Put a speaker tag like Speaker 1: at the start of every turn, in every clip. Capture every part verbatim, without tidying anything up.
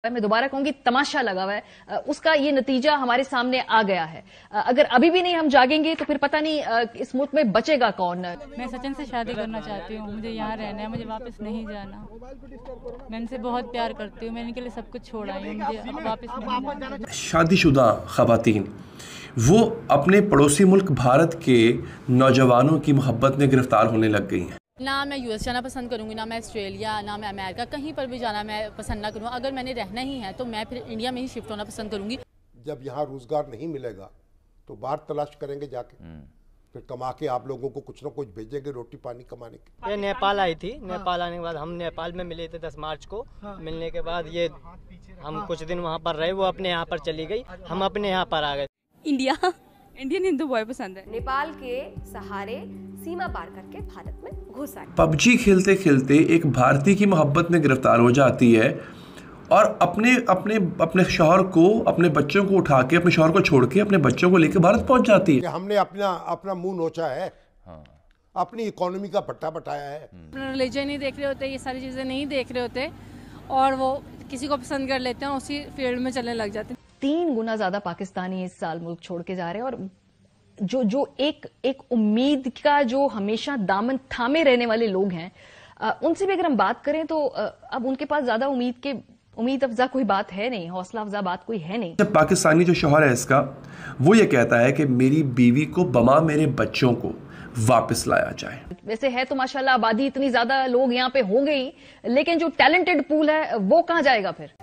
Speaker 1: मैं दोबारा कहूंगी तमाशा लगा हुआ है, उसका ये नतीजा हमारे सामने आ गया है। अगर अभी भी नहीं हम जागेंगे तो फिर पता नहीं इस मुल्क में बचेगा कौन।
Speaker 2: मैं सचिन से शादी करना चाहती हूँ, मुझे यहाँ रहना है, मुझे वापस नहीं जाना। मैं इनसे बहुत प्यार करती हूँ, मैं इनके लिए सब कुछ छोड़ आई हूँ, मुझे वापस नहीं जाना।
Speaker 3: शादीशुदा खवातीन वो अपने पड़ोसी मुल्क भारत के नौजवानों की मोहब्बत में गिरफ्तार होने लग गई हैं।
Speaker 4: ना मैं यूएस जाना पसंद करूंगी, ना मैं ऑस्ट्रेलिया, ना मैं अमेरिका, कहीं पर भी जाना मैं पसंद ना करूँ। अगर मैंने रहना ही है तो मैं फिर इंडिया में ही शिफ्ट होना पसंद करूंगी।
Speaker 5: जब यहाँ रोजगार नहीं मिलेगा तो बाहर तलाश करेंगे जाके, फिर कमा के आप लोगों को कुछ ना कुछ भेजेंगे रोटी पानी कमाने के।
Speaker 6: ये नेपाल आई थी, नेपाल आने के बाद हम नेपाल में मिले थे दस मार्च को। मिलने के बाद ये हम कुछ दिन वहाँ पर रहे, वो अपने यहाँ पर चली गई, हम अपने यहाँ पर आ गए।
Speaker 7: इंडिया इंडियन हिंदू बॉय पसंद है।
Speaker 8: नेपाल के सहारे सीमा पार करके भारत में घुस आए।
Speaker 3: पबजी खेलते खेलते एक भारतीय की मोहब्बत में गिरफ्तार हो जाती है और अपने अपने अपने शौहर को, अपने बच्चों को उठा के, अपने शौहर को छोड़ के अपने बच्चों को लेकर भारत पहुंच जाती है।
Speaker 5: हमने अपना अपना मुंह नोचा है, हाँ। अपनी इकोनॉमी का पट्टा बटाया है।
Speaker 4: रिलीजन नहीं देख रहे होते, ये सारी चीजें नहीं देख रहे होते और वो किसी को पसंद कर लेते हैं, उसी फील्ड में चलने लग जाते हैं।
Speaker 1: तीन गुना ज्यादा पाकिस्तानी इस साल मुल्क छोड़ के जा रहे हैं और जो जो एक एक उम्मीद का जो हमेशा दामन थामे रहने वाले लोग हैं, उनसे भी अगर हम बात करें तो अब उनके पास ज्यादा उम्मीद के उम्मीद अफजा कोई बात है नहीं, हौसला अफजा बात कोई है नहीं।
Speaker 3: जब पाकिस्तानी जो शौहर है इसका, वो ये कहता है कि मेरी बीवी को बमा मेरे बच्चों को वापस लाया जाए।
Speaker 1: वैसे है तो माशाल्लाह आबादी इतनी ज्यादा लोग यहाँ पे होंगे ही, लेकिन जो टैलेंटेड पूल है वो कहाँ जाएगा फिर।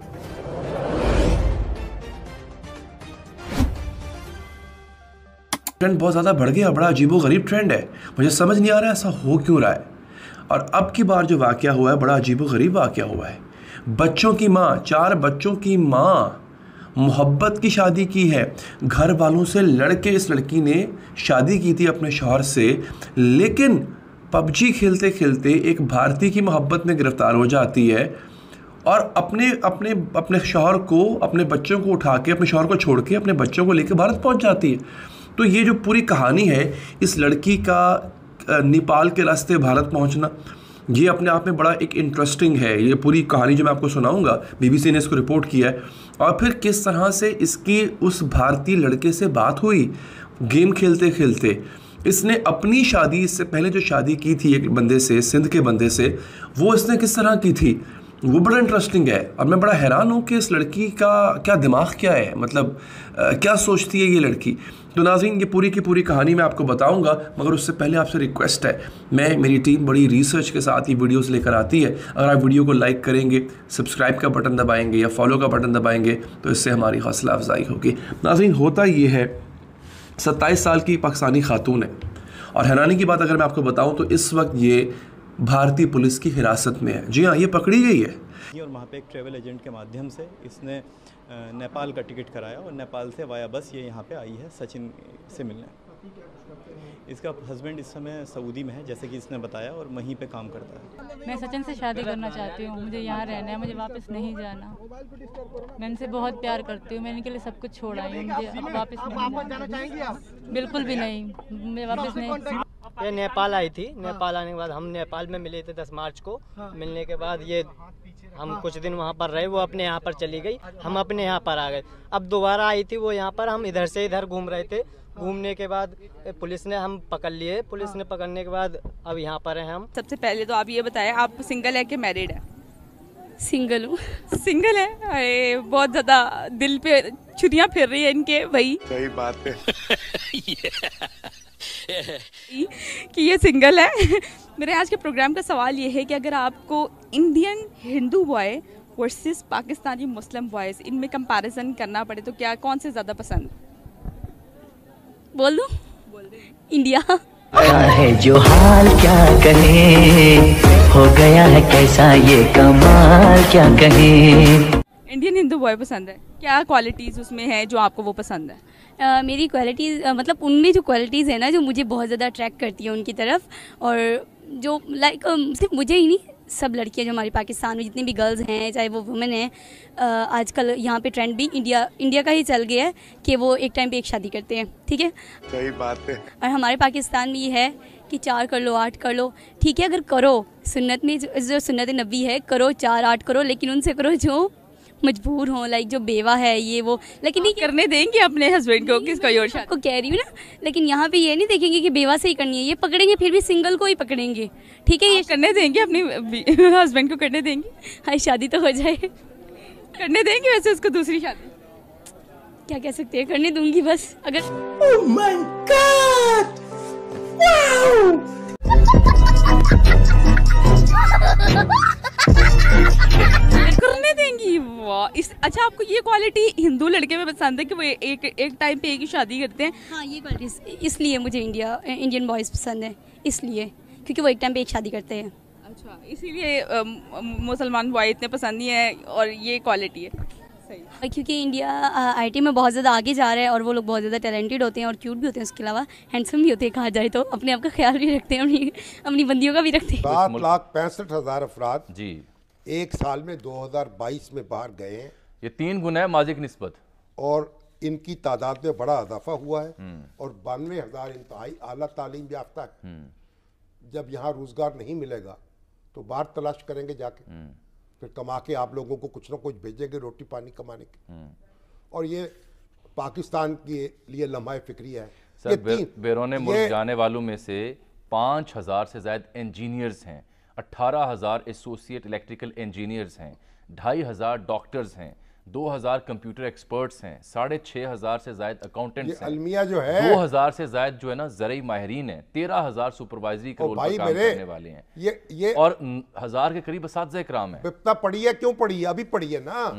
Speaker 3: ट्रेंड बहुत ज़्यादा बढ़ गया, बड़ा अजीबोगरीब ट्रेंड है, मुझे समझ नहीं आ रहा है ऐसा हो क्यों रहा है। और अब की बार जो वाक़या हुआ है बड़ा अजीबोगरीब वाक़या हुआ है। बच्चों की माँ, चार बच्चों की माँ, मोहब्बत की शादी की है, घर वालों से लड़के इस लड़की ने शादी की थी अपने शौहर से, लेकिन पबजी खेलते खेलते एक भारतीय की मोहब्बत में गिरफ्तार हो जाती है और अपने अपने अपने शौहर को, अपने बच्चों को उठा के, अपने शौहर को छोड़ के अपने बच्चों को लेकर भारत पहुंच जाती है। तो ये जो पूरी कहानी है इस लड़की का नेपाल के रास्ते भारत पहुंचना, ये अपने आप में बड़ा एक इंटरेस्टिंग है। ये पूरी कहानी जो मैं आपको सुनाऊंगा, बीबीसी ने इसको रिपोर्ट किया है। और फिर किस तरह से इसकी उस भारतीय लड़के से बात हुई गेम खेलते खेलते। इसने अपनी शादी, इससे पहले जो शादी की थी एक बंदे से, सिंध के बंदे से, वो इसने किस तरह की थी, वो बड़ा इंटरेस्टिंग है। और मैं बड़ा हैरान हूँ कि इस लड़की का क्या दिमाग क्या है, मतलब आ, क्या सोचती है ये लड़की। तो नाज़रीन, ये पूरी की पूरी कहानी मैं आपको बताऊंगा, मगर उससे पहले आपसे रिक्वेस्ट है, मैं मेरी टीम बड़ी रिसर्च के साथ ये वीडियोस लेकर आती है। अगर आप वीडियो को लाइक करेंगे, सब्सक्राइब का बटन दबाएंगे या फॉलो का बटन दबाएंगे तो इससे हमारी हौसला अफजाई होगी। नाज़रीन, होता ये है, सत्ताईस साल की पाकिस्तानी खातून है और हैरानी की बात अगर मैं आपको बताऊँ तो इस वक्त ये भारतीय पुलिस की हिरासत में है। जी हाँ, ये पकड़ी गई है।
Speaker 9: और वहाँ पे एक ट्रैवल एजेंट के माध्यम से इसने नेपाल का टिकट कराया और नेपाल से वाया बस ये यहाँ पे आई है सचिन से मिलने। इसका हस्बैंड इस समय सऊदी में है, जैसे कि इसने बताया, और वहीं पे काम करता है।
Speaker 2: मैं सचिन से शादी करना चाहती हूँ, मुझे यहाँ रहना है, मुझे वापस नहीं जाना। मैं इनसे बहुत प्यार करती हूँ, मैं इनके लिए सब कुछ छोड़ आई हूँ, मुझे वापस नहीं जाना। बिल्कुल भी नहीं, मैं वापस नहीं।
Speaker 6: ये नेपाल आई थी, नेपाल आने के बाद हम नेपाल में मिले थे दस मार्च को। मिलने के बाद ये हम कुछ दिन वहाँ पर रहे, वो अपने यहाँ पर चली गई, हम अपने यहाँ पर आ गए। अब दोबारा आई थी वो यहाँ पर, हम इधर से इधर घूम रहे थे। घूमने के बाद पुलिस ने हम पकड़ लिए, पुलिस ने पकड़ने के बाद अब यहाँ पर हैं हम।
Speaker 7: सबसे पहले तो आप ये बताएं, आप सिंगल है कि मैरिड है?
Speaker 8: सिंगल हूँ।
Speaker 7: सिंगल है? अरे बहुत ज्यादा दिल पे छुरियाँ फिर रही है इनके भाई।
Speaker 5: सही बात है
Speaker 7: कि ये सिंगल है। मेरे आज के प्रोग्राम का सवाल ये है कि अगर आपको Indian Hindu boy versus Pakistani Muslim boys, इनमें कंपैरिजन करना पड़े तो क्या, कौन से ज्यादा पसंद?
Speaker 8: बोल दूं?
Speaker 7: बोल दे।
Speaker 8: इंडिया
Speaker 10: है जो हाल क्या कहे, हो गया है कैसा ये कमाल क्या कहे।
Speaker 7: इंडियन हिंदू बॉय पसंद है, क्या क्वालिटीज उसमें है जो आपको वो पसंद है?
Speaker 8: Uh, मेरी क्वालिटीज़ uh, मतलब उनमें जो क्वालिटीज़ है ना जो मुझे बहुत ज़्यादा अट्रैक्ट करती है उनकी तरफ, और जो लाइक uh, सिर्फ मुझे ही नहीं, सब लड़कियां जो हमारे पाकिस्तान में जितनी भी गर्ल्स हैं, चाहे वो वुमेन हैं, uh, आजकल यहाँ पे ट्रेंड भी इंडिया इंडिया का ही चल गया है कि वो एक टाइम पे एक शादी करते हैं। ठीक है,
Speaker 5: सही बात है।
Speaker 8: और हमारे पाकिस्तान में ये है कि चार कर लो, आठ कर लो। ठीक है, अगर करो, सुन्नत में जो, जो सुन्नत नबी है, करो चार आठ करो, लेकिन उनसे करो जो मजबूर हों, लाइक जो बेवा है ये वो, लेकिन नहीं
Speaker 7: करने देंगे अपने हस्बैंड को किसका और शादी
Speaker 8: को कह रही हूँ ना, लेकिन यहाँ पे ये नहीं देखेंगे कि बेवा से ही करनी है, ये पकड़ेंगे फिर भी सिंगल को ही पकड़ेंगे। ठीक है, ये
Speaker 7: करने देंगे अपने हस्बैंड को करने देंगे?
Speaker 8: हाँ, शादी तो हो जाए।
Speaker 7: करने देंगे वैसे उसको दूसरी शादी?
Speaker 8: क्या कह सकते हैं, करने दूंगी बस अगर।
Speaker 10: Oh my God! Wow!
Speaker 7: करने देंगी? वाह! इस अच्छा, आपको ये क्वालिटी हिंदू लड़के में पसंद है कि वो एक एक टाइम पे एक ही शादी करते हैं?
Speaker 8: हाँ, ये क्वालिटी इसलिए मुझे इंडिया इंडियन बॉयज़ पसंद है, इसलिए क्योंकि वो एक टाइम पे एक शादी करते हैं।
Speaker 7: अच्छा, इसीलिए मुसलमान बॉय इतने पसंद नहीं है और ये क्वालिटी है सही।
Speaker 8: क्योंकि इंडिया आईटी में बहुत ज़्यादा आगे जा रहा है और वो लोग बहुत ज़्यादा टैलेंटेड होते हैं और क्यूट भी होते हैं, उसके अलावा हैंडसम भी होते हैं, कहा जाए तो अपने आप का ख्याल भी रखते हैं, अपनी अपनी बंदियों का भी रखते हैं।
Speaker 5: सात लाख पैंसठ हज़ार अफराद
Speaker 11: जी
Speaker 5: एक साल में दो हज़ार बाईस में बाहर गए हैं।
Speaker 11: ये तीन गुना है माजी की निस्बत, और
Speaker 5: इनकी तादाद में बड़ा इजाफा हुआ है और बानवे हज़ार इंतहाई आला तालीम याफ्ता है। जब यहाँ रोजगार नहीं मिलेगा तो बाहर तलाश करेंगे जाके, फिर कमा के आप लोगों को कुछ ना कुछ भेजेंगे रोटी पानी कमाने के। और ये पाकिस्तान के लिए लम्हा फिक्रिया है।
Speaker 11: सर, बे, बैरून मुल्क जाने वालों में से पाँच हज़ार से ज़्यादा इंजीनियर्स हैं, अट्ठारह हज़ार एसोसिएट इलेक्ट्रिकल इंजीनियर्स हैं, ढाई हज़ार डॉक्टर्स हैं, दो हज़ार कंप्यूटर एक्सपर्ट्स हैं, साढ़े छः हज़ार से ज़्यादा अकाउंटेंट्स हैं,
Speaker 5: अलमिया जो है
Speaker 11: दो हज़ार से ज़्यादा जो है ना ज़रई माहिरीन हैं, तेरह हज़ार सुपरवाइजरी के रोल पर काम करने वाले हैं,
Speaker 5: ये ये
Speaker 11: और हज़ार के करीब असातिज़ा इकराम है।
Speaker 5: इतना पढ़ी है, क्यों पढ़ी है? अभी पढ़ी है ना,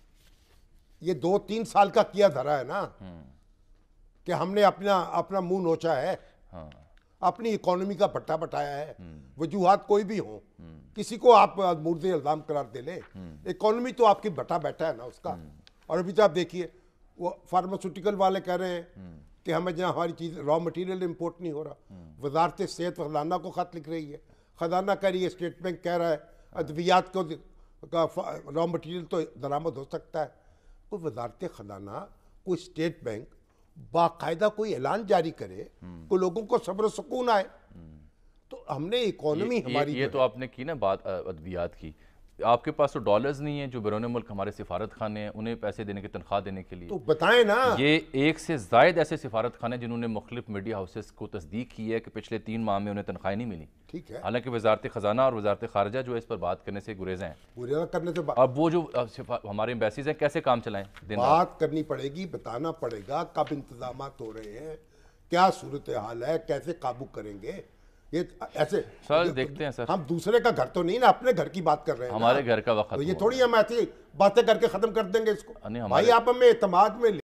Speaker 5: ये दो तीन साल का किया धरा है ना कि हमने अपना अपना मुंह नोचा है,
Speaker 11: हाँ।
Speaker 5: अपनी इकोनॉमी का भट्टा बटाया है। वजूहात कोई भी हो, किसी को आप मुर्दे इल्जाम करार दे ले, इकोनॉमी तो आपकी भट्टा बैठा है ना उसका। और अभी तो आप देखिए वो फार्मास्यूटिकल वाले कह रहे हैं कि हमें जहाँ हमारी चीज़ रॉ मटेरियल इंपोर्ट नहीं हो रहा। वजारत सेहत खजाना को खत लिख रही है, खजाना कह रही है, स्टेट बैंक कह रहा है अद्वियात को रॉ मटेरियल तो दरामद हो सकता है। कोई वजारत खजाना, कोई स्टेट बैंक बाकायदा कोई ऐलान जारी करे, कोई लोगों को सब्र सुकून आए। तो हमने इकोनॉमी हमारी
Speaker 11: ये, ये तो आपने की ना बात अद्वियात की, आपके पास तो डॉलर्स नहीं है, जो बैरून मुल्क हमारे सिफारत खाने हैं उन्हें पैसे देने की तनख्वाह देने के लिए,
Speaker 5: तो बताएं ना।
Speaker 11: ये एक से जायद ऐसे सिफारत खाने जिन्होंने मुख्तलिफ मीडिया हाउसेस को तस्दीक की है कि पिछले तीन माह में उन्हें तनख्वाह नहीं मिली।
Speaker 5: ठीक है,
Speaker 11: हालांकि वजारत खजाना और वजारत खारजा जो है इस पर बात करने से गुरेज हैं,
Speaker 5: गुरेज करने से।
Speaker 11: अब वो जो हमारे एम्बेसीज हैं कैसे काम चलाएं,
Speaker 5: बात करनी पड़ेगी, बताना पड़ेगा कब इंतजाम हो रहे हैं, क्या सूरत हाल है, कैसे काबू करेंगे। ये ऐसे
Speaker 11: सर देखते हैं सर,
Speaker 5: हम दूसरे का घर तो नहीं ना, अपने घर की बात कर रहे हैं,
Speaker 11: हमारे घर का वक्त।
Speaker 5: तो ये थोड़ी हम ऐसी बातें करके खत्म कर देंगे इसको। भाई आप हमें एतमाद में